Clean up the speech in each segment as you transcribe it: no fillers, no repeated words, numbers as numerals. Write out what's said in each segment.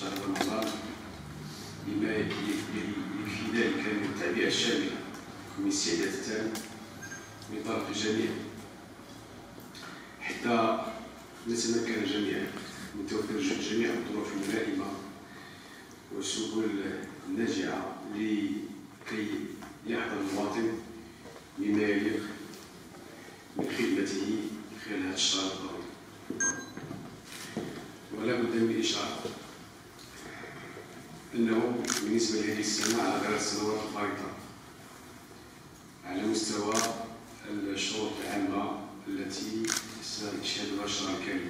شهر رمضان بما يكفي ذلك من التعبئة الشاملة ومن الاستعداد التام من طرف الجميع حتى نتمكن جميعا من توفير جميع الظروف الملائمة والسبل الناجعة لكي يحظى المواطن بما يليق من خدمته خلال هذا الشهر الطويل. ولا بد من الإشارة أنه بالنسبة لهذه السنة على غير السنوات الفارطة على مستوى الشروط العامة التي سيشهدها الشهر الكريم،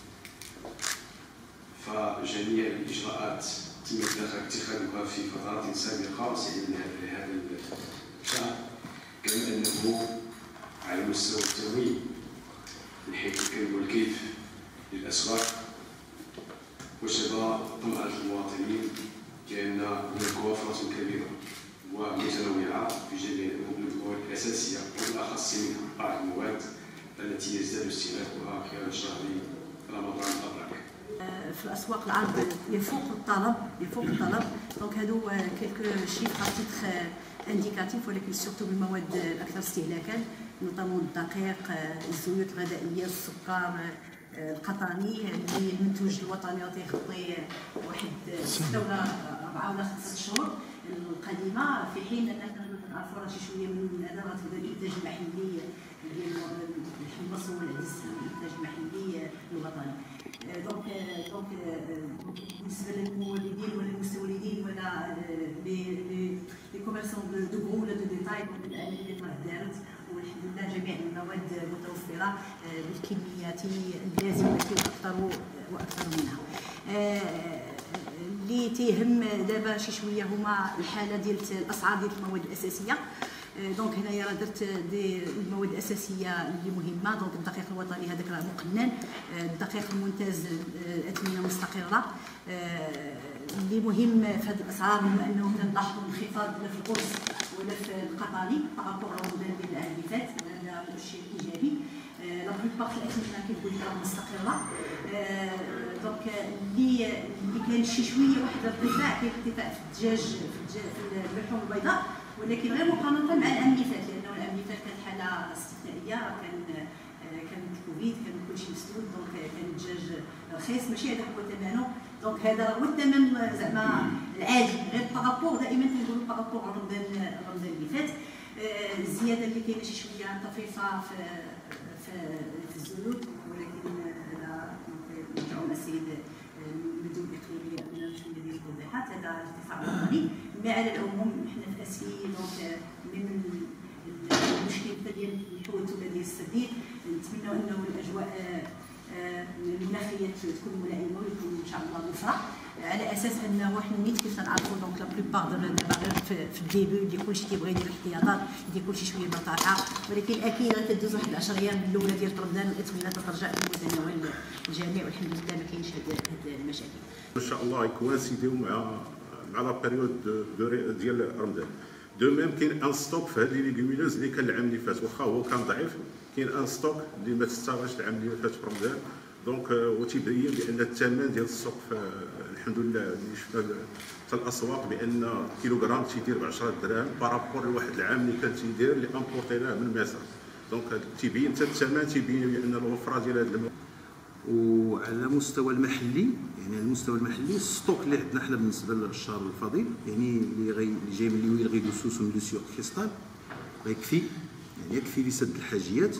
فجميع الإجراءات تم اتخاذها في فترات سابقة سيدنا لهذا الشهر، كما أنه على مستوى التموين من حيث الكم والكيف للأسواق وجب طمأنة المواطنين لأن هناك وفرة كبيرة ومتنوعة في جميع المواد الأساسية وبالأخص منها بعض المواد التي يزداد استهلاكها خلال شهر رمضان المبارك. في الاسواق العرض يفوق الطلب دونك هادو كيلكو شيفر تيتر انديكاتيف، ولكن سورتو بالمواد الاكثر استهلاكا نوطامون الدقيق، الزيوت الغذائيه، السكر، القطاني اللي المنتوج الوطني تيخطي واحد 6 ولا 4 ولا 5 شهور القديمه، في حين اننا نعرفوا راه شي شويه من هذا راه تبدا الانتاج المحلي ديال الحمص والعدس، الانتاج المحلي الوطني. دونك بالنسبه للمولدين ولا المستوردين ولا لي كوميرسون دو غرو ولا دو ديتاي، الاليات راه دارت والحمد لله جميع المواد متوفره بالكميات اللازمه واكثر منها. اللي تيهم دابا شي شويه هما الحاله ديال الاسعار ديال المواد الاساسيه. دونك هنايا راه درت المواد الاساسيه اللي مهمه. دونك الدقيق الوطني هذاك راه مقنن، الدقيق الممتاز اثمنه مستقره. اللي مهم في هذه الاسعار هو انه نلاحظوا انخفاض لا في القرص ولا في القطاني بارابور رمضان ديال العام اللي فات، هذا شيء ايجابي. لا بلوبار الاثمنه كتقول لك راه مستقره. دونك اللي كاين شي شويه واحد الارتفاع، كاين ارتفاع في الدجاج في اللحوم البيضاء، ولكن غير مقارنه مع العام اللي فات، لانه العام اللي فات كانت حاله استثنائيه، كان الكوفيد، كان كلشي مسدود، دونك كان الدجاج رخيص ماشي هذاك هو ثمنه. دونك هذا هو الثمن زعما العادي، غير بارابور دائما كنقولوا بارابور رمضان اللي فات. الزياده اللي كاينه شي شويه طفيفه في الزيوت، ولكن هذا نرجعوا مع السيد المدير الاقليمي من شويه ديال التوضيحات. هذا ارتفاع وطني، ما على العموم حنا في اسفي دونك من المشكل ديال الحوت ولا ديال السديد. نتمنوا انه الاجواء المناخيه تكون ملائمه ويكون ان شاء الله مفرح، على اساس انه حنا نيت كيف تنعرفوا دونك لا بلوبار دابا غير في الديبي اللي كلشي كيبغي يدير الاحتياطات، يدير كلشي شويه بطاطا، ولكن اكيد غير تدوز واحد 10 ايام الاولى ديال رمضان والاثمنه ترجع في متناول الجميع، والحمد لله ما كاينش هاد المشاكل. ان شاء الله يكوانسيديو مع لا بيريود ديال رمضان. دو ميم كاين ان ستوك في هذه لي ليغومينوز اللي كان العام اللي فات، واخا هو كان ضعيف، كاين ان ستوك اللي ما تستغلش العام اللي فات في رمضان. دونك وتيبين بان الثمن ديال السوق الحمد لله اللي شفنا في الاسواق بان كيلوغرام تيدير ب 10 دراهم بارابور لواحد العام اللي كان تيدير اللي امبورتيناه من مصر. دونك تيبين حتى الثمن تيبين بان الوفره ديال هذا المواد. وعلى مستوى المحلي، يعني على المستوى المحلي الستوك اللي عندنا حنا بالنسبه للشهر الفضيل، يعني اللي جاي من لويل غي دو سوس ومن لو سيور كريستال يكفي، يعني يكفي لسد الحاجيات.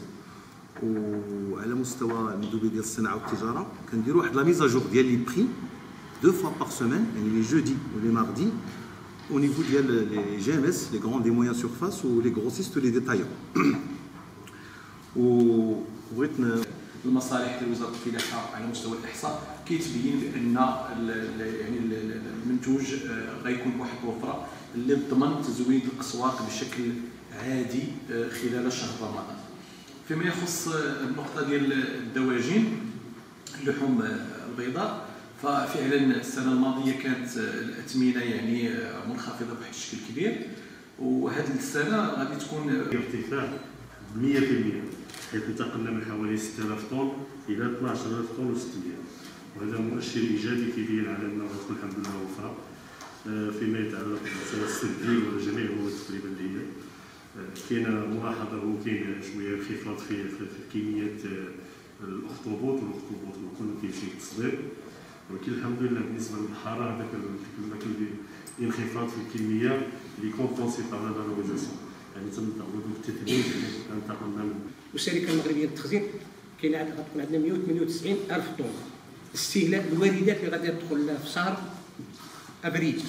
وعلى مستوى المندوبيه ديال الصناعه والتجاره كنديروا واحد لا ميزاجور ديال لي بري 2 fois par semaine، يعني لي جودي ولي ماردي au niveau ديال لي جي ام اس، لي غروند اي مويان سورفاس ولي غروسيست ولي ديتايون. وبغيت المصالح ديال وزاره الفلاحه على مستوى الاحصاء كيتبين بان يعني المنتوج غيكون بواحد الوفره اللي تضمن تزويد الاسواق بشكل عادي خلال شهر رمضان. فيما يخص النقطه ديال الدواجن اللحوم البيضاء، ففعلا السنه الماضيه كانت الاثمنه يعني منخفضه بواحد الشكل كبير، وهذه السنه غادي تكون ارتفاع 100%، حيث انتقلنا من حوالي 6000 طن الى 12000 طن و600. وهذا مؤشر ايجابي كيبين على انه غتكون الحمد لله وفره فيما يتعلق بمساله التسجيل ولا جميع المواد تقريبا اللي هي كاينه ملاحظه وكاين شويه انخفاض في كميات الاخطبوط كله كيمشي للتصدير، ولكن الحمد لله بالنسبه للحراره هذاك كاين انخفاض في الكميه اللي كومبونسي بار لا فالوريزاسيون، يعني تم التثمين انتقلنا من والشركه المغربيه للتخزين كاين غتكون عندنا 198 الف طن استهلاك الواردات اللي غادي تدخل في شهر ابريل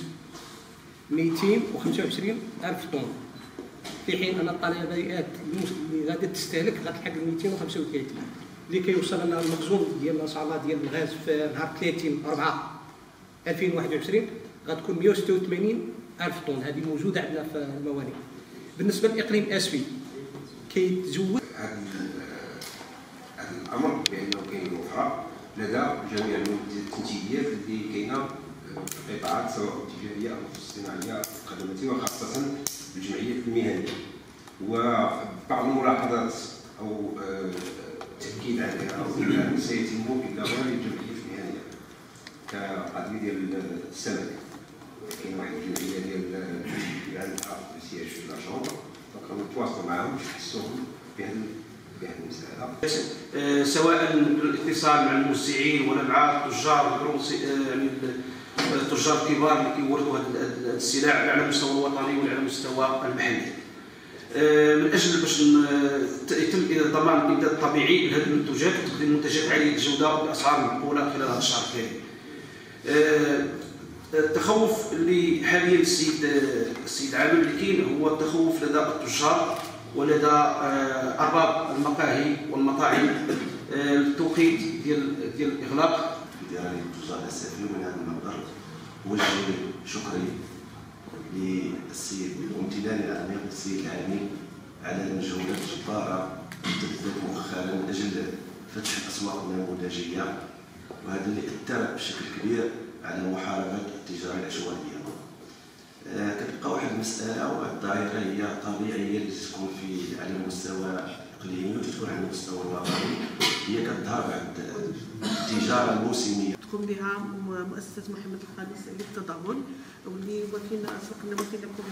225 الف طن، في حين ان الطلبات اللي غادي تستهلك غتلحق 235 اللي كيوصل لنا المخزون ديالنا ان شاء الله ديال الغاز في نهار 30/4/2021 غتكون 186 الف طن، هذه موجوده عندنا في الموانئ. بالنسبه للاقليم الاسفي كيتزود هذا الامر بانه كاين وفره لدى جميع التنتيجيات اللي كاينه في القطاعات سواء التجاريه او الصناعيه الخدماتيه وخاصه الجمعيات المهنيه. وبعض الملاحظات او التاكيد عليها او سيتم اضافه للجمعيات المهنيه كقضيه ديال السمك. كاين واحد الجمعيه اللي عندها سياج في لاجون دونك نتواصلوا معاهم باش نحسوهم بهذه المساله، سواء الاتصال مع الموزعين ولا مع التجار يعني التجار الكبار اللي كيوردوا هذه السلع على المستوى الوطني ولا على المستوى المحلي، من اجل باش يتم ضمان الامداد الطبيعي لهذه المنتوجات وتقديم منتجات عاليه الجوده باسعار معقوله خلال هذا الشهر الكريم. التخوف اللي حاليا السيد عامر اللي كاين هو التخوف لدى التجار ولدى ارباب المقاهي والمطاعم التوقيت ديال الاغلاق. اداره التجار الاسفي من هذا المنبر وجه شكري للسيد وامتناني العميق للسيد العامل على المجهودات الجباره التي مؤخرا من اجل فتح الاسواق النموذجيه، وهذا اللي اثر بشكل كبير على محاربه التجاره العشوائيه. كتبقى واحد المساله وواحد الظاهره هي طبيعيه اللي تكون على المستوى الاقليمي وتكون على المستوى الوطني، هي كتظهر بعد التجاره الموسميه تقوم بها مؤسسه محمد الخامس للتضامن، واللي سبقنا وفينا لكم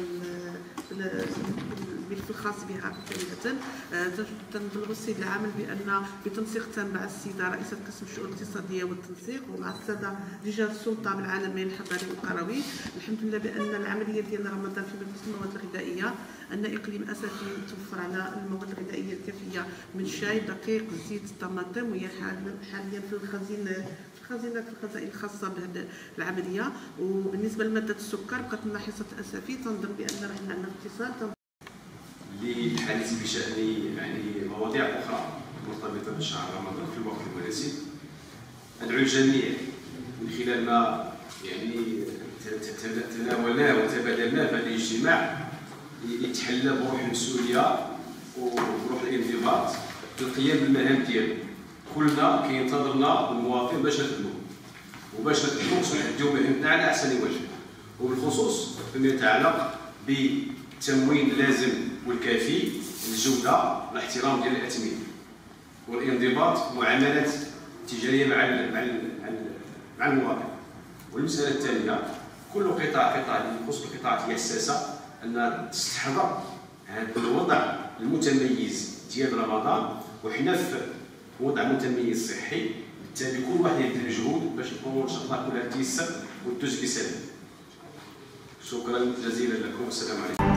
الملف الخاص بها كامله. تنبلغ السيد العامل بان بتنسيق تام مع السيده رئيسه قسم الشؤون الاقتصاديه والتنسيق ومع الساده رجال السلطه من العالمين الحضاري والقروي، الحمد لله بان العمليه ديالنا رمضان في مجلس المواد الغذائيه ان اقليم اسفي توفر على المواد الغذائيه الكافيه من شاي دقيق زيت طماطم، وهي حاليا في الخزائن الخاصه بهذه العمليه. وبالنسبه لماده السكر بقات لنا حصه اسفي تنظن بان رحنا عندنا اتصال للحديث بشان يعني مواضيع اخرى مرتبطه بشهر رمضان في الوقت المناسب. ندعو الجميع من خلال ما يعني تناولناه وتبادلناه في هذا الاجتماع يتحلى بروح المسؤوليه وروح الانضباط في القيام بالمهام ديالو. كلنا كينتظرنا المواطن باش نخدمو وباش نخدمو ونأديو مهمتنا على احسن وجه، وبالخصوص فيما يتعلق بالتموين اللازم والكافي للجوده والاحترام ديال الاثمنه والانضباط معاملات تجاريه مع المواطن. والمساله الثانيه كل قطاع اللي يخص القطاعات الحساسه ان تستحضر هذا الوضع المتميز ديال رمضان، وحنا في وضع متميز صحي، بالتالي كل واحد يبذل مجهود باش الامور ان شاء الله كلها تيسر وتدوز بسلام. شكرا جزيلا لكم والسلام عليكم.